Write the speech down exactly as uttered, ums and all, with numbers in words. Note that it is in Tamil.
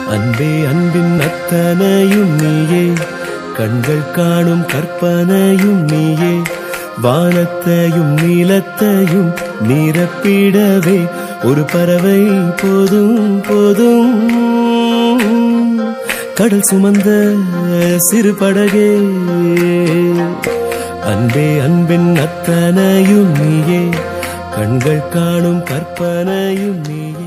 அன்பே அன்பின் அத்தனையும் நீயே, கண்கள் காணும் கற்பனையும் நீயே, வானத்தையும் நீலத்தையும் நிரப்பிடவே ஒரு பறவை போதும் போதும். கடல் சுமந்த சிறு படகே, அன்பே அன்பின் அத்தனையும் நீயே, கண்கள் காணும் கற்பனையும் நீயே.